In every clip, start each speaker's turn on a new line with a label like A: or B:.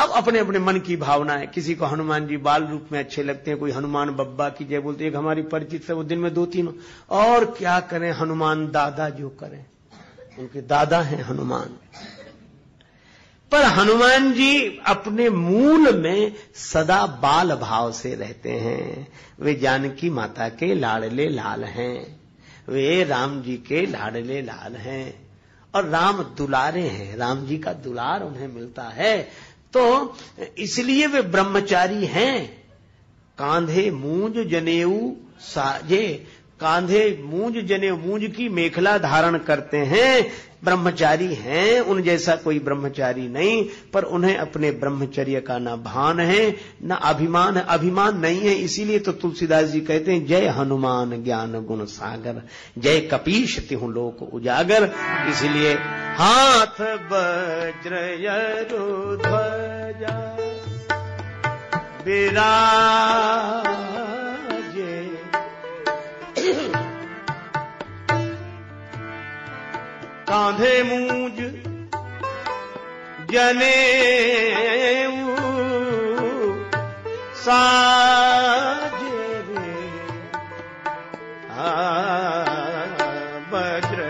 A: अब अपने अपने मन की भावना है, किसी को हनुमान जी बाल रूप में अच्छे लगते हैं, कोई हनुमान बब्बा की जय बोलते। एक हमारी परिचित है, वो दिन में 2-3, और क्या करें, हनुमान दादा जो करें, उनके दादा हैं हनुमान। पर हनुमान जी अपने मूल में सदा बाल भाव से रहते हैं। वे जानकी माता के लाडले लाल हैं, वे राम जी के लाडले लाल हैं, और राम दुलारे हैं, राम जी का दुलार उन्हें मिलता है, तो इसलिए वे ब्रह्मचारी हैं। कांधे मूंज जनेऊ साजे, कांधे मूंज जनेऊ, मूंज की मेखला धारण करते हैं, ब्रह्मचारी हैं। उन जैसा कोई ब्रह्मचारी नहीं, पर उन्हें अपने ब्रह्मचर्य का न भान है न अभिमान है। अभिमान नहीं है, इसीलिए तो तुलसीदास जी कहते हैं, जय हनुमान ज्ञान गुण सागर, जय कपीश तिहु लोक उजागर। इसलिए हाथ वज्र यरु ध्वजा विराजे, कांधे मूंज जनेऊ साजे रे, वज्र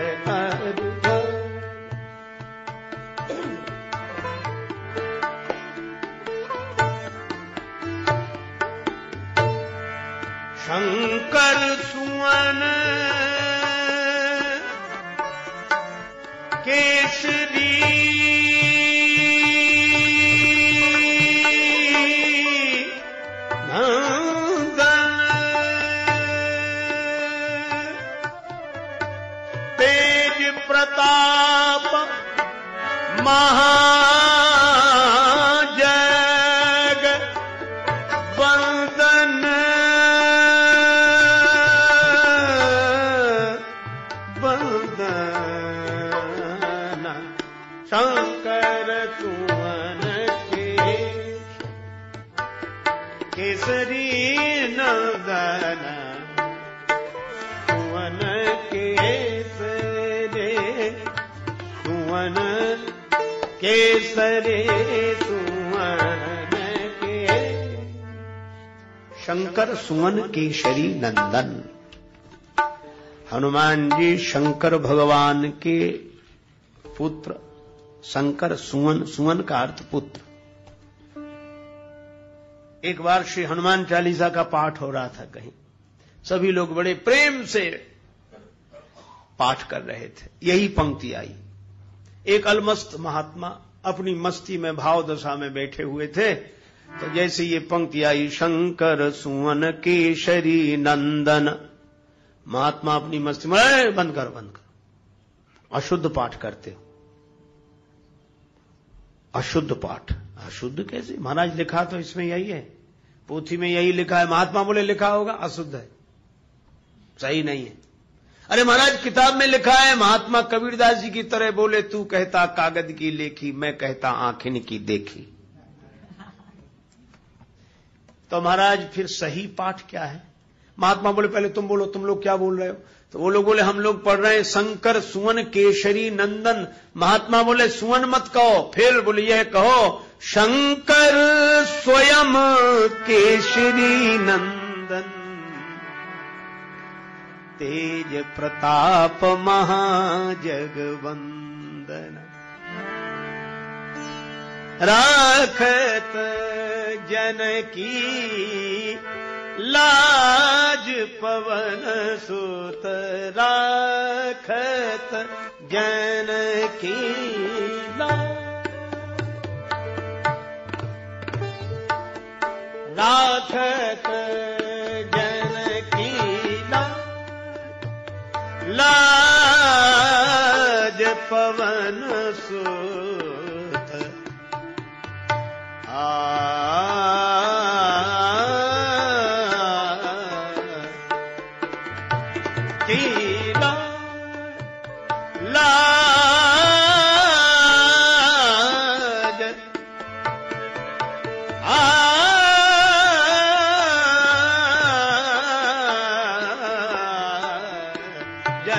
A: शंकर सुवन केसरी नंदन, तेज प्रताप महाजग वंदन, शंकर सुवन केसरी नंदन, सुवन केसरी, सुवन केसरी, सुवन के शंकर सुवन केसरी नंदन। हनुमान जी शंकर भगवान के पुत्र, शंकर सुवन, सुवन का अर्थ पुत्र। एक बार श्री हनुमान चालीसा का पाठ हो रहा था कहीं, सभी लोग बड़े प्रेम से पाठ कर रहे थे। यही पंक्ति आई, एक अलमस्त महात्मा अपनी मस्ती में भाव दशा में बैठे हुए थे, तो जैसे ये पंक्ति आई, शंकर सुवन केसरी नंदन, महात्मा अपनी मस्ती में, बंद कर, अशुद्ध पाठ करते हो, अशुद्ध पाठ। अशुद्ध कैसे महाराज? लिखा तो इसमें यही है, पोथी में यही लिखा है। महात्मा बोले लिखा होगा अशुद्ध है, सही नहीं है। अरे महाराज किताब में लिखा है, महात्मा कबीरदास जी की तरह बोले, तू कहता कागज की लेखी, मैं कहता आंखिन की देखी। तो महाराज फिर सही पाठ क्या है? महात्मा बोले पहले तुम बोलो, तुम लोग क्या बोल रहे हो? तो वो लोग बोले हम लोग पढ़ रहे हैं शंकर सुवन केसरी नंदन। महात्मा बोले सुवन मत कहो, फिर बोले यह कहो, शंकर स्वयं केसरी नंदन, तेज प्रताप महाजगवंदन, राखत जनकी लाज पवन सुत, राखत जनकी लाज, राखत जनकी लाज पवन सुत,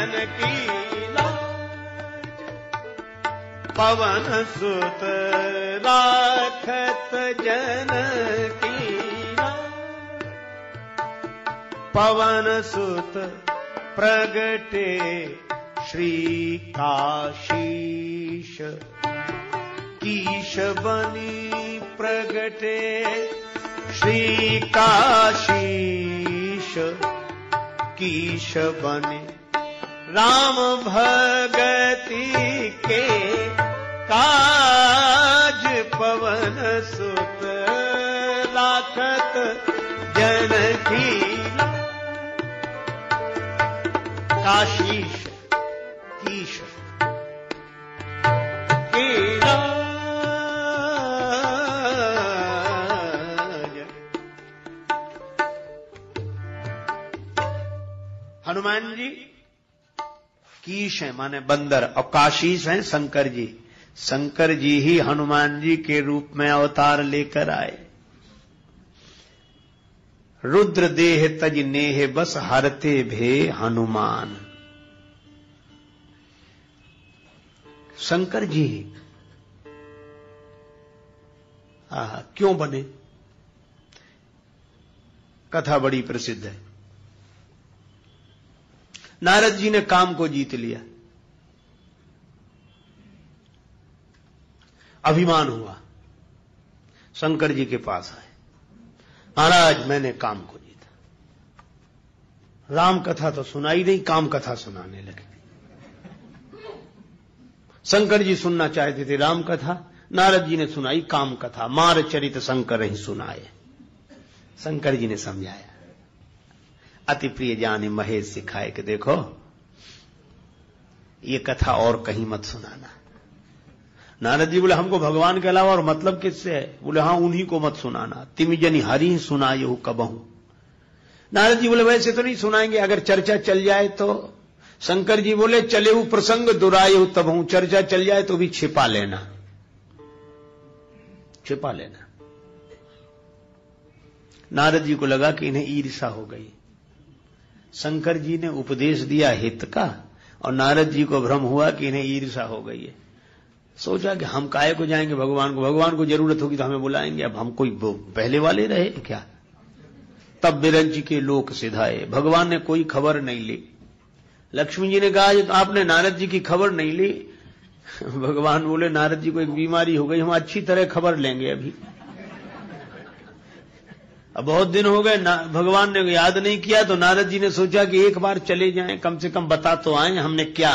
A: पवन सुत राखत जनकी पवन सुत प्रगटे श्री काशीश कीश बनी प्रगटे श्री काशीश कीश बने राम भगति के काज पवन सुत लाखत जनकी काशीश कीश के हनुमान जी कीश है माने बंदर और काशीश हैं शंकर जी। शंकर जी ही हनुमान जी के रूप में अवतार लेकर आए। रुद्र देह तज नेह बस हरते भे हनुमान। शंकर जी क्यों बने? कथा बड़ी प्रसिद्ध है। नारद जी ने काम को जीत लिया, अभिमान हुआ, शंकर जी के पास आए, महाराज मैंने काम को जीता। राम कथा तो सुनाई नहीं, काम कथा सुनाने लगे। शंकर जी सुनना चाहते थे राम कथा, नारद जी ने सुनाई काम कथा। मार चरित शंकर ही सुनाए। शंकर जी ने समझाया, अति प्रिय जाने महेश सिखाए कि देखो ये कथा और कहीं मत सुनाना। नारद जी बोले हमको भगवान के अलावा और मतलब किससे है? बोले हाँ उन्हीं को मत सुनाना। तिमि जनि हरि सुनायहु कबहू। नारद जी बोले वैसे तो नहीं सुनाएंगे, अगर चर्चा चल जाए तो। शंकर जी बोले चले वो प्रसंग दुरायहु तबहू, चर्चा चल जाए तो भी छिपा लेना, छिपा लेना। नारद जी को लगा कि इन्हें ईर्षा हो गई। शंकर जी ने उपदेश दिया हित का और नारद जी को भ्रम हुआ कि इन्हें ईर्षा हो गई है। सोचा कि हम काहे को जाएंगे भगवान को, भगवान को जरूरत होगी तो हमें बुलाएंगे, अब हम कोई पहले वाले रहे क्या? तब बिरंची के लोक सिधाए, भगवान ने कोई खबर नहीं ली। लक्ष्मी जी ने कहा आपने नारद जी की खबर नहीं ली। भगवान बोले नारद जी को एक बीमारी हो गई, हम अच्छी तरह खबर लेंगे अभी। अब बहुत दिन हो गए, भगवान ने याद नहीं किया, तो नारद जी ने सोचा कि एक बार चले जाएं, कम से कम बता तो आए हमने क्या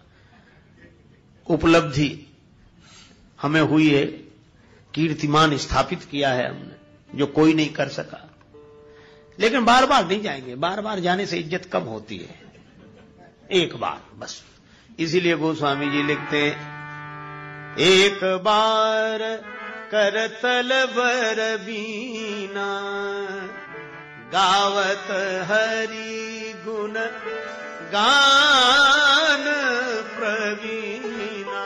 A: उपलब्धि हमें हुई है, कीर्तिमान स्थापित किया है हमने जो कोई नहीं कर सका। लेकिन बार बार नहीं जाएंगे, बार बार जाने से इज्जत कम होती है, एक बार बस। इसीलिए गोस्वामी जी लिखते एक बार करतल बर बीना गावत हरि गुण गान प्रवीणा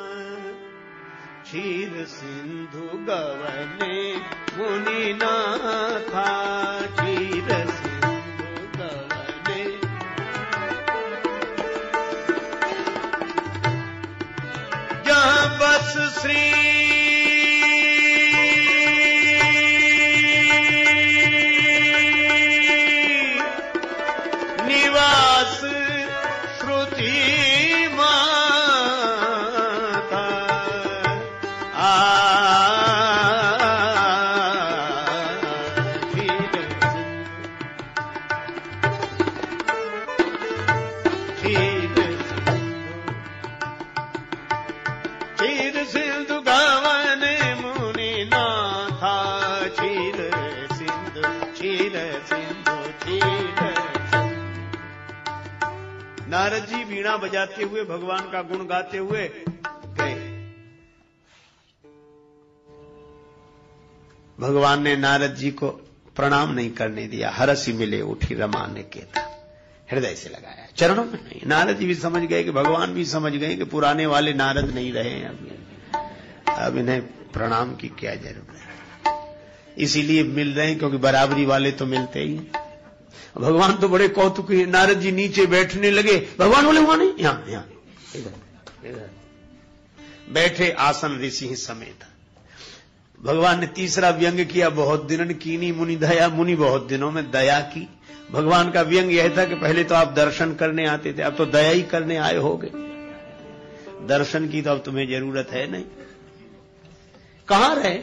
A: क्षीर सिंधु गवने मुनि नाथा क्षीर सिंधु गवने जहाँ बस श्री नारद जी वीणा बजाते हुए भगवान का गुण गाते हुए गए। भगवान ने नारद जी को प्रणाम नहीं करने दिया। हरसी मिले उठी रमा ने केता, हृदय से लगाया, चरणों में नहीं। नारद जी भी समझ गए कि भगवान भी समझ गए कि पुराने वाले नारद नहीं रहे हैं, अब इन्हें प्रणाम की क्या जरूरत है। इसीलिए मिल रहे हैं क्योंकि बराबरी वाले तो मिलते ही हैं। भगवान तो बड़े कौतुकी। नारद जी नीचे बैठने लगे, भगवान बोले वहां नहीं, यहां इधर बैठे आसन ऋषि समेत। भगवान ने तीसरा व्यंग किया, बहुत दिनन कीनी मुनि दया, मुनि बहुत दिनों में दया की। भगवान का व्यंग यह था कि पहले तो आप दर्शन करने आते थे, अब तो दया ही करने आए होगे। दर्शन की तो अब तुम्हें जरूरत है नहीं, कहां रहे।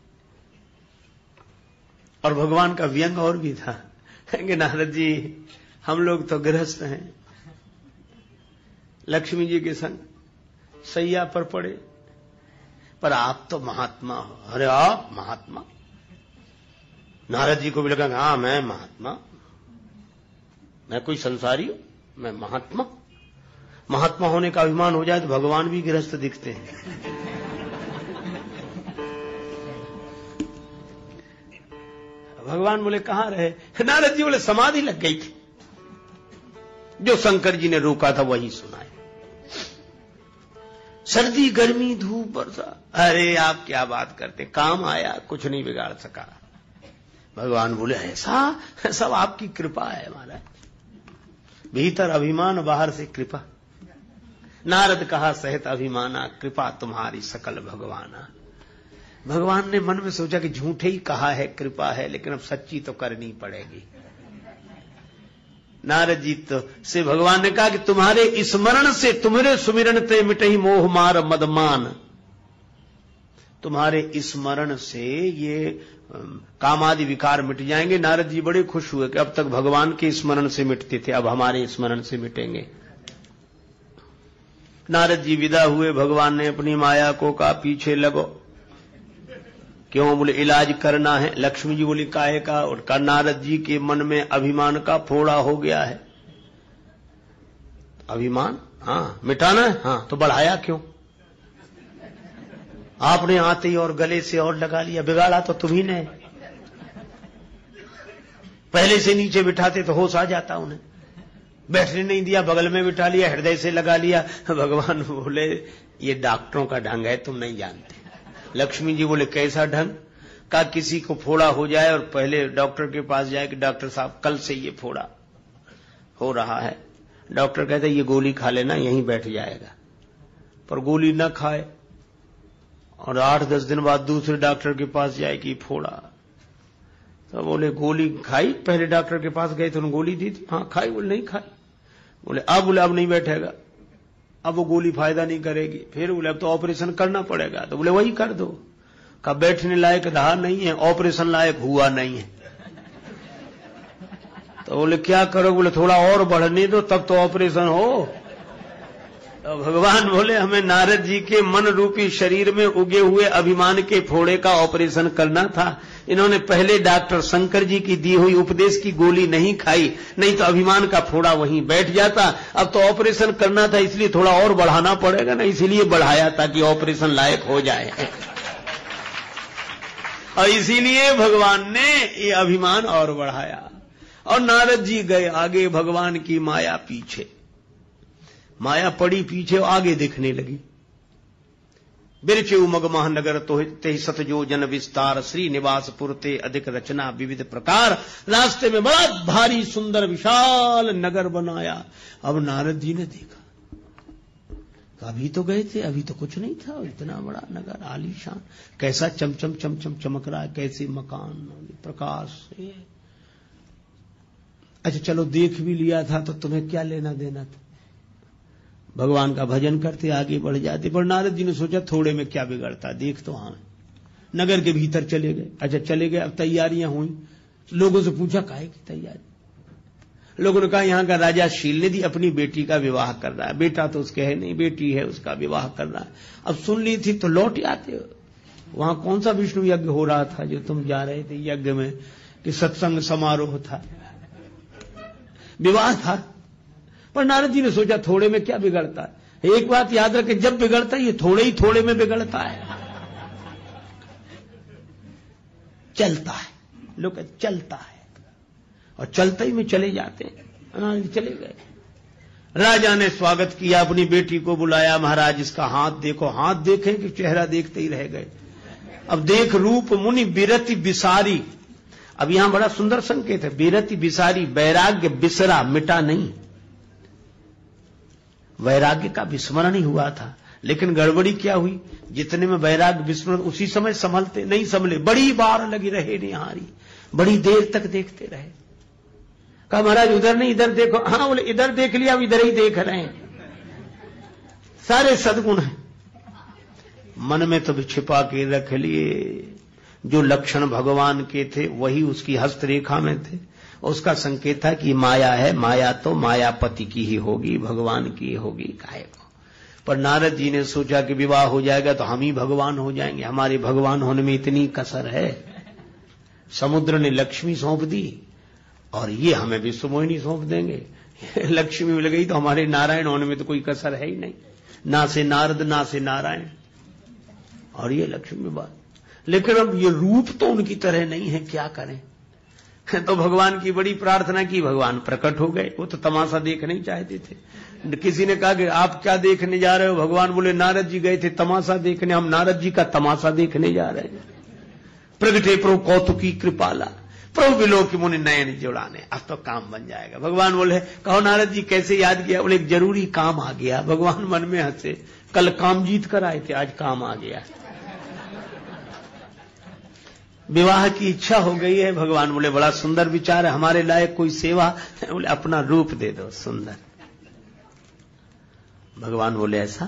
A: और भगवान का व्यंग और भी था कि नारद जी हम लोग तो गृहस्थ हैं, लक्ष्मी जी के संग सैया पर पड़े, पर आप तो महात्मा हो। अरे आप महात्मा? नारद जी को भी लगा हाँ मैं महात्मा, मैं कोई संसारी हूं, मैं महात्मा। महात्मा होने का अभिमान हो जाए तो भगवान भी गृहस्थ दिखते हैं। भगवान बोले कहां रहे? नारद जी बोले समाधि लग गई थी, जो शंकर जी ने रोका था वही सुनाए। सर्दी गर्मी धूप वर्षा, अरे आप क्या बात करते, काम आया, कुछ नहीं बिगाड़ सका। भगवान बोले ऐसा सब आपकी कृपा है महाराज, भीतर अभिमान बाहर से कृपा। नारद कहा सहित अभिमाना, कृपा तुम्हारी सकल भगवाना। भगवान ने मन में सोचा कि झूठे ही कहा है कृपा है, लेकिन अब सच्ची तो करनी पड़ेगी। नारद जी तो से भगवान ने कहा कि तुम्हारे स्मरण से, तुम्हारे सुमिरन ते मिटहि मोह मार मदमान। तुम्हारे स्मरण से ये कामादि विकार मिट जाएंगे। नारद जी बड़े खुश हुए कि अब तक भगवान के स्मरण से मिटते थे, अब हमारे स्मरण से मिटेंगे। नारद जी विदा हुए, भगवान ने अपनी माया को कहा पीछे लगो। क्यों? बोले इलाज करना है। लक्ष्मी जी बोली काहे का? और का नारद जी के मन में अभिमान का फोड़ा हो गया है। अभिमान हाँ मिटाना है, हाँ तो बढ़ाया क्यों? आपने आते ही और गले से और लगा लिया, बिगाड़ा तो तुम्ही ने। पहले से नीचे बिठाते तो होश आ जाता उन्हें, बैठने नहीं दिया, बगल में बिठा लिया, हृदय से लगा लिया। भगवान बोले ये डॉक्टरों का ढंग है, तुम नहीं जानते। लक्ष्मी जी बोले कैसा ढंग? का किसी को फोड़ा हो जाए और पहले डॉक्टर के पास जाए कि डॉक्टर साहब कल से ये फोड़ा हो रहा है। डॉक्टर कहते ये गोली खा लेना, यहीं बैठ जाएगा। पर गोली न खाए और 8-10 दिन बाद दूसरे डॉक्टर के पास जाए कि फोड़ा। तो बोले गोली खाई? पहले डॉक्टर के पास गए तो उन्होंने गोली दी थी, हाँ खाई। बोले नहीं खाई। बोले अब नहीं बैठेगा, अब वो गोली फायदा नहीं करेगी। फिर बोले अब तो ऑपरेशन करना पड़ेगा। तो बोले वही कर दो। का बैठने लायक रहा नहीं है, ऑपरेशन लायक हुआ नहीं है। तो बोले क्या करो? बोले थोड़ा और बढ़ने दो तब तो ऑपरेशन हो। तो भगवान बोले हमें नारद जी के मन रूपी शरीर में उगे हुए अभिमान के फोड़े का ऑपरेशन करना था। इन्होंने पहले डॉक्टर शंकर जी की दी हुई उपदेश की गोली नहीं खाई, नहीं तो अभिमान का फोड़ा वहीं बैठ जाता। अब तो ऑपरेशन करना था, इसलिए थोड़ा और बढ़ाना पड़ेगा ना, इसलिए बढ़ाया ताकि ऑपरेशन लायक हो जाए। और इसीलिए भगवान ने ये अभिमान और बढ़ाया। और नारद जी गए आगे, भगवान की माया पीछे। माया पड़ी पीछे, आगे दिखने लगी। बिरचे उमग महानगर ते सतजो जन विस्तार, श्री निवास पुरते अधिक रचना विविध प्रकार। रास्ते में बड़ा भारी सुंदर विशाल नगर बनाया। अब नारद जी ने देखा, अभी तो गए थे, अभी तो कुछ नहीं था, इतना बड़ा नगर आलीशान, कैसा चमचम चमचम चमक रहा है, कैसे मकान प्रकाश से। अच्छा चलो देख भी लिया था तो तुम्हें क्या लेना देना था, भगवान का भजन करते आगे बढ़ जाते। पर नारद जी ने सोचा थोड़े में क्या बिगड़ता, देख तो हाँ। नगर के भीतर चले गए। अच्छा चले गए, अब तैयारियां हुई। लोगों से पूछा काहे की तैयारी? लोगों ने कहा यहाँ का राजा शीलनिधि अपनी बेटी का विवाह कर रहा है। बेटा तो उसके है नहीं, बेटी है, उसका विवाह कर रहा है। अब सुन ली थी तो लौट आते। वहां कौन सा विष्णु यज्ञ हो रहा था जो तुम जा रहे थे यज्ञ में, कि सत्संग समारोह था, विवाह था। पर नारद जी ने सोचा थोड़े में क्या बिगड़ता है। एक बात याद रखें, जब बिगड़ता है ये थोड़े ही थोड़े में बिगड़ता है। चलता है, लोग चलता है और चलते ही में चले जाते हैं। चले गए। राजा ने स्वागत किया, अपनी बेटी को बुलाया। महाराज इसका हाथ देखो। हाथ देखें कि चेहरा देखते ही रह गए। अब देख रूप मुनि बिरति बिसारी। अब यहां बड़ा सुंदर संकेत है, बिरति बिसारी, वैराग्य बिसरा, मिटा नहीं, वैराग्य का विस्मरण ही हुआ था। लेकिन गड़बड़ी क्या हुई, जितने में वैराग विष्णु उसी समय संभलते नहीं संभले, बड़ी बार लगी रहे निहारी, बड़ी देर तक देखते रहे। कहा महाराज उधर नहीं इधर देखो। हाँ बोले इधर देख लिया, अब इधर ही देख रहे हैं। सारे सद्गुण हैं, मन में तो भी छिपा के रख लिए। जो लक्षण भगवान के थे वही उसकी हस्तरेखा में थे। उसका संकेत था कि माया है, माया तो मायापति की ही होगी, भगवान की होगी, काहे को। पर नारद जी ने सोचा कि विवाह हो जाएगा तो हम ही भगवान हो जाएंगे, हमारे भगवान होने में इतनी कसर है। समुद्र ने लक्ष्मी सौंप दी और ये हमें विश्व मोहिनी सौंप देंगे। लक्ष्मी मिल गई तो हमारे नारायण होने में तो कोई कसर है ही नहीं, ना से नारद ना से नारायण, और ये लक्ष्मी बात। लेकिन अब ये रूप तो उनकी तरह नहीं है, क्या करें। तो भगवान की बड़ी प्रार्थना की, भगवान प्रकट हो गए। वो तो तमाशा देखना ही चाहते थे। किसी ने कहा कि आप क्या देखने जा रहे हो, भगवान बोले नारद जी गए थे तमाशा देखने, हम नारद जी का तमाशा देखने जा रहे हैं। प्रगटे प्रभु कौतुकी कृपाला, प्रभु बिलो की मुनि नयन जुड़ाने, अब तो काम बन जाएगा। भगवान बोले कहो नारद जी कैसे याद किया, बोले एक जरूरी काम आ गया। भगवान मन में हंसे, कल काम जीत कर आए थे, आज काम आ गया। विवाह की इच्छा हो गई है। भगवान बोले बड़ा सुंदर विचार है, हमारे लायक कोई सेवा, बोले अपना रूप दे दो सुंदर। भगवान बोले ऐसा।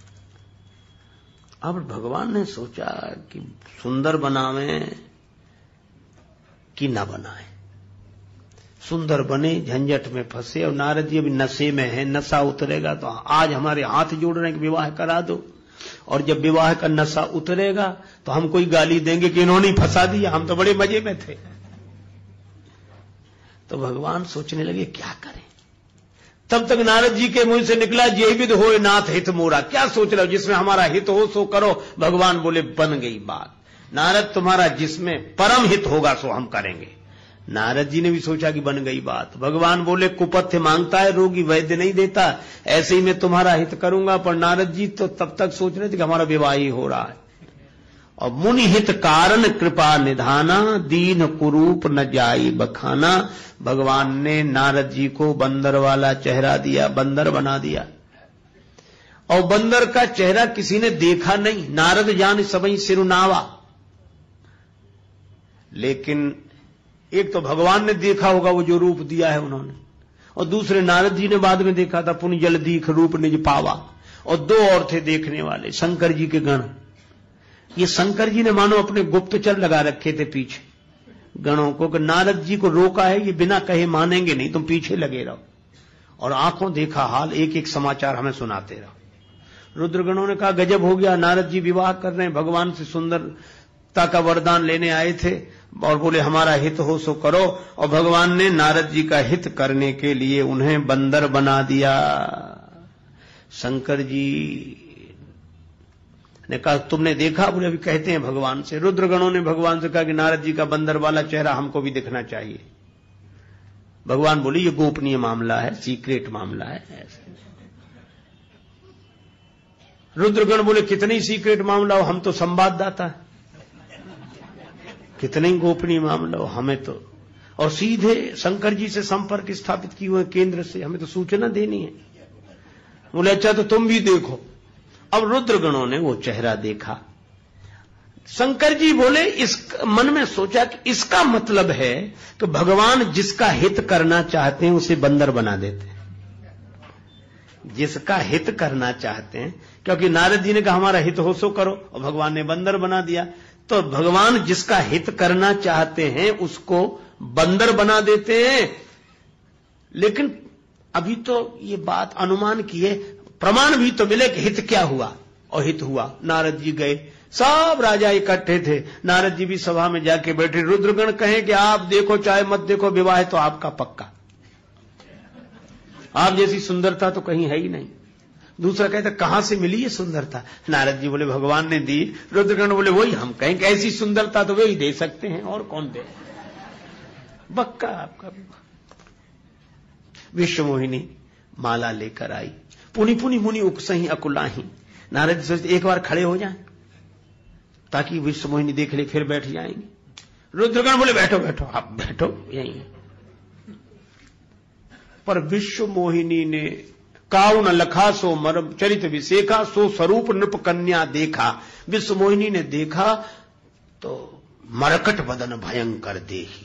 A: अब भगवान ने सोचा कि सुंदर बनावे कि ना बनाए। सुंदर बने झंझट में फंसे, और नारद जी अभी नशे में है, नशा उतरेगा तो आज हमारे हाथ जोड़ रहे हैं कि विवाह करा दो, और जब विवाह का नशा उतरेगा तो हम कोई गाली देंगे कि इन्होंने फंसा दिया, हम तो बड़े मजे में थे। तो भगवान सोचने लगे क्या करें। तब तक नारद जी के मुंह से निकला, जे विद होए नाथ हित मोरा। क्या सोच रहे हो, जिसमें हमारा हित हो सो करो। भगवान बोले बन गई बात, नारद तुम्हारा जिसमें परम हित होगा सो हम करेंगे। नारद जी ने भी सोचा कि बन गई बात। भगवान बोले कुपथ्य मांगता है रोगी वैद्य नहीं देता, ऐसे ही मैं तुम्हारा हित करूंगा। पर नारद जी तो तब तक सोच रहे थे कि हमारा विवाह ही हो रहा है। और मुनि हित कारण कृपा निधाना, दीन कुरूप न जाई बखाना। भगवान ने नारद जी को बंदर वाला चेहरा दिया, बंदर बना दिया। और बंदर का चेहरा किसी ने देखा नहीं, नारद जान सबई सिरुनावा। लेकिन एक तो भगवान ने देखा होगा वो जो रूप दिया है उन्होंने, और दूसरे नारद जी ने बाद में देखा था, पुण्य जल दीख रूप निज पावा। और दो और थे देखने वाले, शंकर जी के गण। ये शंकर जी ने मानो अपने गुप्तचर लगा रखे थे पीछे गणों को, कि नारद जी को रोका है, ये बिना कहे मानेंगे नहीं, तुम पीछे लगे रहो। और आंखों देखा हाल, एक एक समाचार हमें सुनाते रहो। रुद्रगणों ने कहा गजब हो गया, नारद जी विवाह कर रहे हैं, भगवान से सुंदरता का वरदान लेने आए थे, और बोले हमारा हित हो सो करो। और भगवान ने नारद जी का हित करने के लिए उन्हें बंदर बना दिया। शंकर जी ने कहा तुमने देखा, बोले अभी कहते हैं भगवान से। रुद्रगणों ने भगवान से कहा कि नारद जी का बंदर वाला चेहरा हमको भी दिखना चाहिए। भगवान बोले ये गोपनीय मामला है, सीक्रेट मामला है। ऐसे रुद्रगण बोले कितने ही सीक्रेट मामला हो, हम तो संवाददाता है, कितने ही गोपनीय मामला हो, हमें तो। और सीधे शंकर जी से संपर्क स्थापित किए हुए केंद्र से, हमें तो सूचना देनी है। बोले अच्छा तो तुम भी देखो। अब रुद्रगणों ने वो चेहरा देखा। शंकर जी बोले, इस मन में सोचा कि इसका मतलब है कि भगवान जिसका हित करना चाहते हैं उसे बंदर बना देते हैं। जिसका हित करना चाहते हैं, क्योंकि नारद जी ने कहा हमारा हित हो सो करो, और भगवान ने बंदर बना दिया। तो भगवान जिसका हित करना चाहते हैं उसको बंदर बना देते हैं। लेकिन अभी तो ये बात अनुमान की है, प्रमाण भी तो मिले कि हित क्या हुआ। और हित हुआ, नारद जी गए, सब राजा इकट्ठे थे, नारद जी भी सभा में जाके बैठे। रुद्रगण कहें कि आप देखो चाहे मत देखो, विवाह तो आपका पक्का, आप जैसी सुंदरता तो कहीं है ही नहीं। दूसरा कहता कहां से मिली ये सुंदरता। नारद जी बोले भगवान ने दी। रुद्रगण बोले वही हम कहें कि ऐसी सुंदरता तो वे ही दे सकते हैं, और कौन दे। बक्का आपका विश्व मोहिनी माला लेकर आई, पुनि पुनि मुनि उकसही अकुलाही। नारद जी सोचते एक बार खड़े हो जाएं ताकि विश्व मोहिनी देख ले, फिर बैठ जाएंगे। रुद्रगण बोले बैठो बैठो, आप बैठो यहीं। पर विश्व मोहिनी ने काउ न लखा सो मरम चरित विसेखा, सो स्वरूप नृप कन्या देखा। विश्व मोहिनी ने देखा तो मरकट बदन भयंकर देही।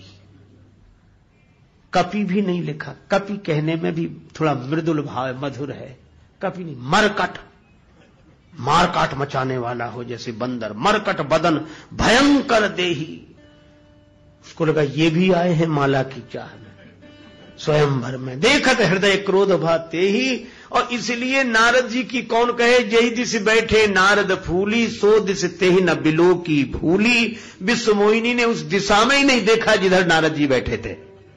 A: कपि भी नहीं लिखा, कपि कहने में भी थोड़ा मृदुल भाव है, मधुर है। कपि नहीं, मरकट, मारकाट मचाने वाला हो जैसे बंदर। मरकट बदन भयंकर देही। उसको लगा ये भी आए हैं माला की चाह में, स्वयंवर में। देखत हृदय क्रोध भाते ही। और इसलिए नारद जी की कौन कहे, जही दिस बैठे नारद फूली, सो दिस तेहि न बिलो की भूली। विश्व मोहिनी ने उस दिशा में ही नहीं देखा जिधर नारद जी बैठे थे।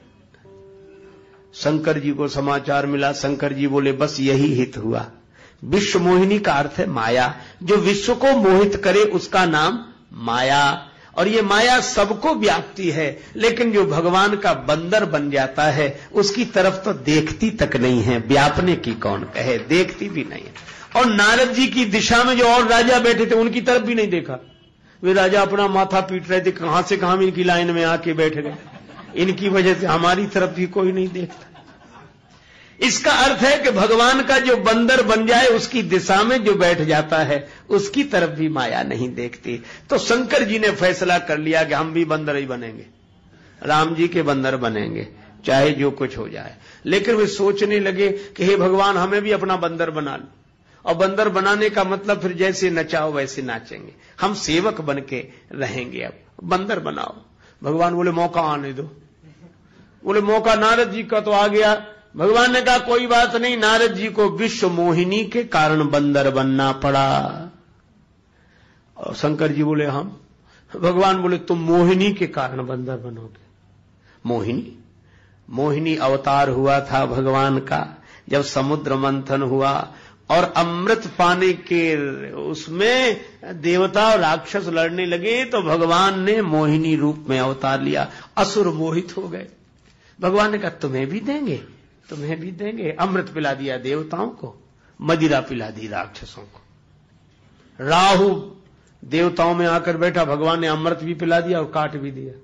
A: शंकर जी को समाचार मिला, शंकर जी बोले बस यही हित हुआ। विश्व मोहिनी का अर्थ है माया, जो विश्व को मोहित करे उसका नाम माया। और ये माया सबको व्याप्ति है, लेकिन जो भगवान का बंदर बन जाता है उसकी तरफ तो देखती तक नहीं है। व्यापने की कौन कहे, देखती भी नहीं है। और नारद जी की दिशा में जो और राजा बैठे थे उनकी तरफ भी नहीं देखा। वे राजा अपना माथा पीट रहे थे, कहां से कहां इनकी लाइन में आके बैठ गए, इनकी वजह से हमारी तरफ भी कोई नहीं देखता। इसका अर्थ है कि भगवान का जो बंदर बन जाए उसकी दिशा में जो बैठ जाता है उसकी तरफ भी माया नहीं देखती। तो शंकर जी ने फैसला कर लिया कि हम भी बंदर ही बनेंगे, राम जी के बंदर बनेंगे, चाहे जो कुछ हो जाए। लेकिन वे सोचने लगे कि हे भगवान, हमें भी अपना बंदर बना लो। और बंदर बनाने का मतलब फिर जैसे नचाओ वैसे नाचेंगे, हम सेवक बन के रहेंगे, अब बंदर बनाओ। भगवान बोले मौका आने दो। बोले मौका नारद जी का तो आ गया। भगवान ने कहा कोई बात नहीं, नारद जी को विश्व मोहिनी के कारण बंदर बनना पड़ा। और शंकर जी बोले हम। भगवान बोले तुम मोहिनी के कारण बंदर बनोगे। मोहिनी, मोहिनी अवतार हुआ था भगवान का जब समुद्र मंथन हुआ और अमृत पाने के उसमें देवता और राक्षस लड़ने लगे तो भगवान ने मोहिनी रूप में अवतार लिया। असुर मोहित हो गए। भगवान ने कहा तुम्हें भी देंगे, तुम्हें भी देंगे। अमृत पिला दिया देवताओं को, मदिरा पिला दी राक्षसों को। राहु देवताओं में आकर बैठा, भगवान ने अमृत भी पिला दिया और काट भी दिया।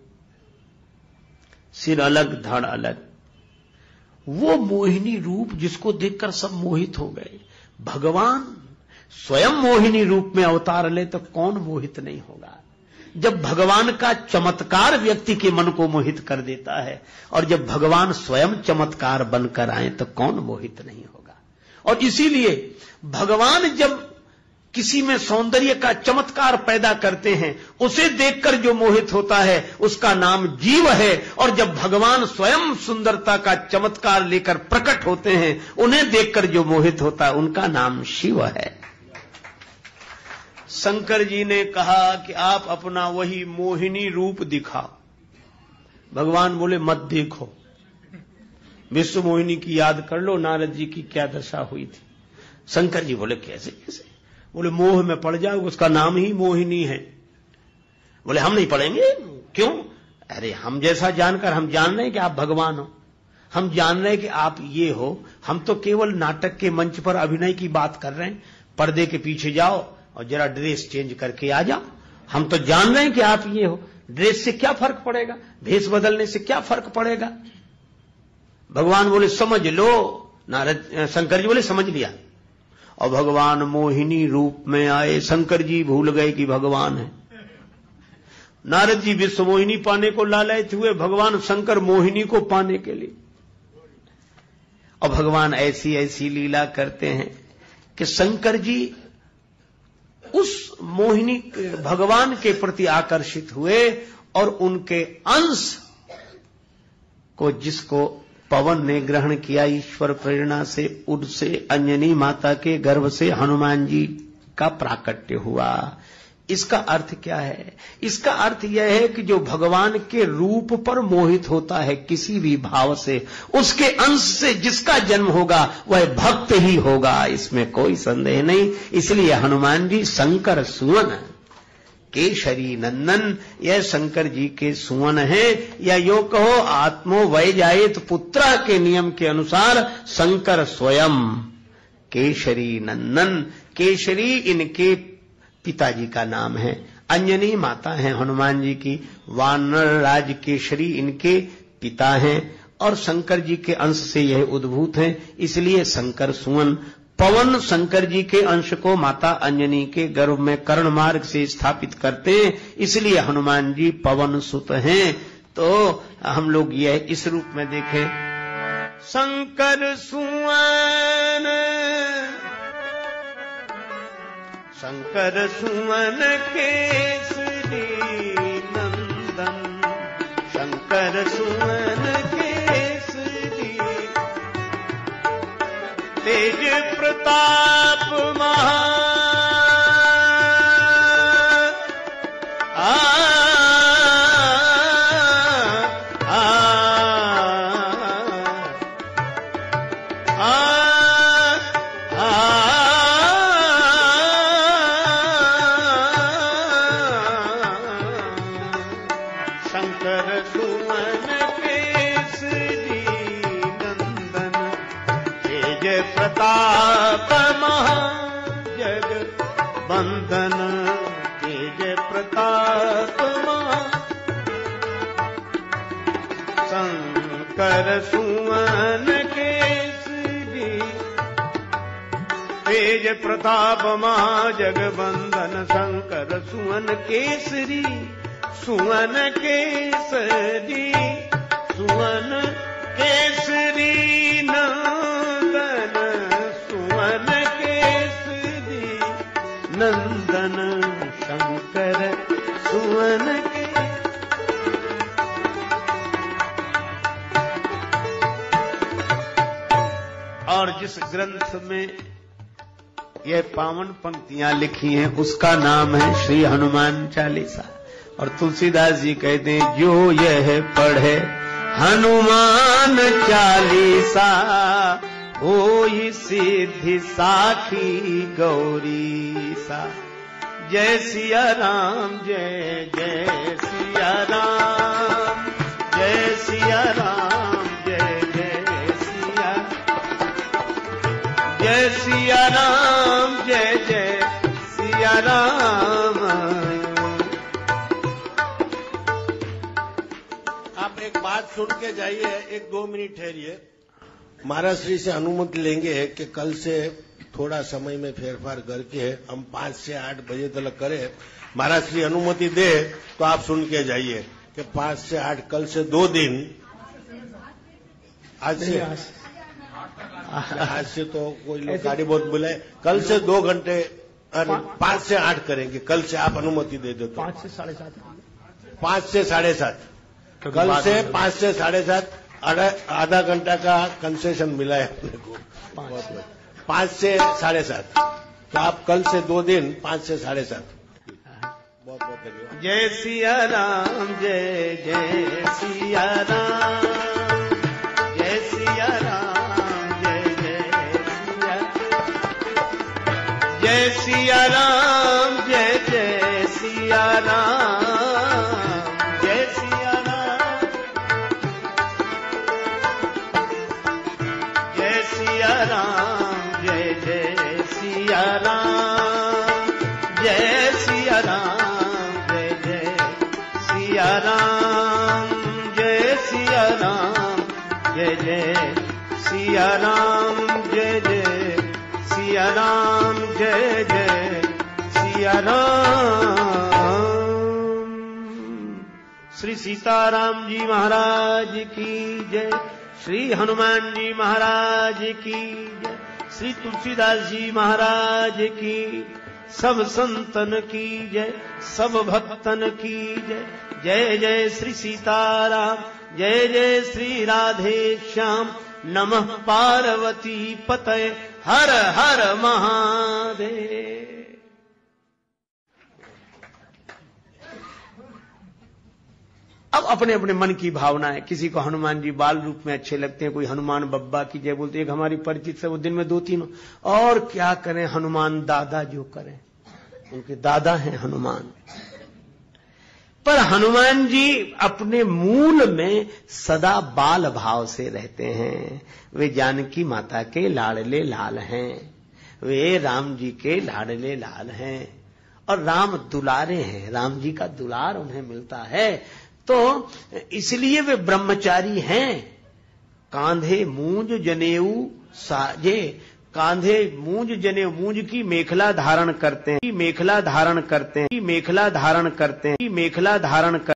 A: सिर अलग धड़ अलग। वो मोहिनी रूप जिसको देखकर सब मोहित हो गए। भगवान स्वयं मोहिनी रूप में अवतार ले तो कौन मोहित नहीं होगा। जब भगवान का चमत्कार व्यक्ति के मन को मोहित कर देता है और जब भगवान स्वयं चमत्कार बनकर आए तो कौन मोहित नहीं होगा। और इसीलिए भगवान जब किसी में सौंदर्य का चमत्कार पैदा करते हैं उसे देखकर जो मोहित होता है उसका नाम जीव है। और जब भगवान स्वयं सुंदरता का चमत्कार लेकर प्रकट होते हैं उन्हें देखकर जो मोहित होता है उनका नाम शिव है। शंकर जी ने कहा कि आप अपना वही मोहिनी रूप दिखाओ। भगवान बोले मत देखो, विश्व मोहिनी की याद कर लो, नारद जी की क्या दशा हुई थी। शंकर जी बोले कैसे कैसे। बोले मोह में पड़ जाओ, उसका नाम ही मोहिनी है। बोले हम नहीं पढ़ेंगे। क्यों? अरे हम जैसा जानकर हम जान रहे हैं कि आप भगवान हो, हम जान रहे हैं कि आप ये हो। हम तो केवल नाटक के मंच पर अभिनय की बात कर रहे हैं। पर्दे के पीछे जाओ और जरा ड्रेस चेंज करके आ जाओ। हम तो जान रहे हैं कि आप ये हो। ड्रेस से क्या फर्क पड़ेगा, भेष बदलने से क्या फर्क पड़ेगा। भगवान बोले समझ लो। नारद शंकर जी बोले समझ लिया। और भगवान मोहिनी रूप में आए। शंकर जी भूल गए कि भगवान है। नारद जी विश्व मोहिनी पाने को लालयित हुए, भगवान शंकर मोहिनी को पाने के लिए। और भगवान ऐसी ऐसी लीला करते हैं कि शंकर जी उस मोहिनी भगवान के प्रति आकर्षित हुए और उनके अंश को जिसको पवन ने ग्रहण किया ईश्वर प्रेरणा से, उससे अंजनी माता के गर्भ से हनुमान जी का प्राकट्य हुआ। इसका अर्थ क्या है? इसका अर्थ यह है कि जो भगवान के रूप पर मोहित होता है किसी भी भाव से, उसके अंश से जिसका जन्म होगा वह भक्त ही होगा, इसमें कोई संदेह नहीं। इसलिए हनुमान जी शंकर सुवन केशरी नंदन, यह शंकर जी के सुवन है। या यो कहो आत्मो वै जायेत पुत्र के नियम के अनुसार शंकर स्वयं केशरी नंदन। केशरी इनके पिताजी का नाम है, अंजनी माता है हनुमान जी की, वानर राज केशरी इनके पिता हैं। और शंकर जी के अंश से यह उद्भूत हैं, इसलिए शंकर सुवन। पवन शंकर जी के अंश को माता अंजनी के गर्भ में कर्ण मार्ग से स्थापित करते हैं, इसलिए हनुमान जी पवन सुत हैं। तो हम लोग यह इस रूप में देखें, शंकर सुवन, शंकर सुवन केसरी नंदन, शंकर सुवन केसरी, तेज प्रताप महा प्रताप महाजग बंदन, तेज प्रताप महा, शंकर सुवन केसरी, तेज प्रताप महाजग बंदन, शंकर सुवन केसरी, सुवन केसरी, सुवन केसरी नंदन, सुवन केसरी नंदन, शंकर सुवन के। और जिस ग्रंथ में यह पावन पंक्तियां लिखी हैं उसका नाम है श्री हनुमान चालीसा। और तुलसीदास जी कहते हैं, जो यह पढ़े हनुमान चालीसा, होई सिद्धि साखी गौरी सा। जय सिया राम, जय जय सिया राम, जय सिया राम, जय जय सिया, जय सिया राम, जय जय सिया राम।
B: आप एक बात सुन के जाइए, 1-2 मिनट ठहरिए। महाराज श्री से अनुमति लेंगे कि कल से थोड़ा समय में फेरफार करके हम 5 से 8 बजे तक करें। महाराज श्री अनुमति दे तो आप सुन के जाइए कि 5 से 8 कल से 2 दिन, आज से तो कोई लोग गाड़ी बहुत बुलाए, कल से 2 घंटे 5 से 8 करेंगे। कल से आप अनुमति दे दो तो
A: 5 से 7:30,
B: 5 से 7:30, कल से 5 से 7:30 आधा घंटा का कंसेशन मिला है अपने को। 5 से 7:30, तो आप कल से 2 दिन 5 से 7:30। बहुत बहुत धन्यवाद।
A: जय सिया राम, जय जय सिया राम, जय सिया राम, जय जय सिया, जय सिया राम, जय जय सिया राम, जय सिया राम, जय सिया राम, जय जय सिया राम, जय सिया राम, जय जय सिया राम, जय सिया राम, जय जय सिया राम, जय जय सिया राम, जय जय सिया राम। श्री सीताराम जी महाराज की जय, श्री हनुमान जी महाराज की जय, श्री तुलसीदास जी महाराज की, सब संतन की जय, सब भक्तन की जय। जय जय श्री सीताराम, जय जय श्री राधे श्याम, नमः पार्वती पतये, हर हर महादेव। अब अपने अपने मन की भावना है, किसी को हनुमान जी बाल रूप में अच्छे लगते हैं, कोई हनुमान बब्बा की जय बोलते। एक हमारी परिचित से वो दिन में 2-3, और क्या करें, हनुमान दादा जो करें, उनके दादा हैं हनुमान। पर हनुमान जी अपने मूल में सदा बाल भाव से रहते हैं। वे जानकी माता के लाडले लाल हैं, वे राम जी के लाडले लाल हैं, और राम दुलारे हैं, राम जी का दुलार उन्हें मिलता है। तो इसलिए वे ब्रह्मचारी हैं, कांधे मूंज जनेऊ साजे, कांधे मूंज जनेऊ, मूंज की मेखला धारण करते हैं, मेखला धारण करते हैं, मेखला धारण करते हैं, मेखला धारण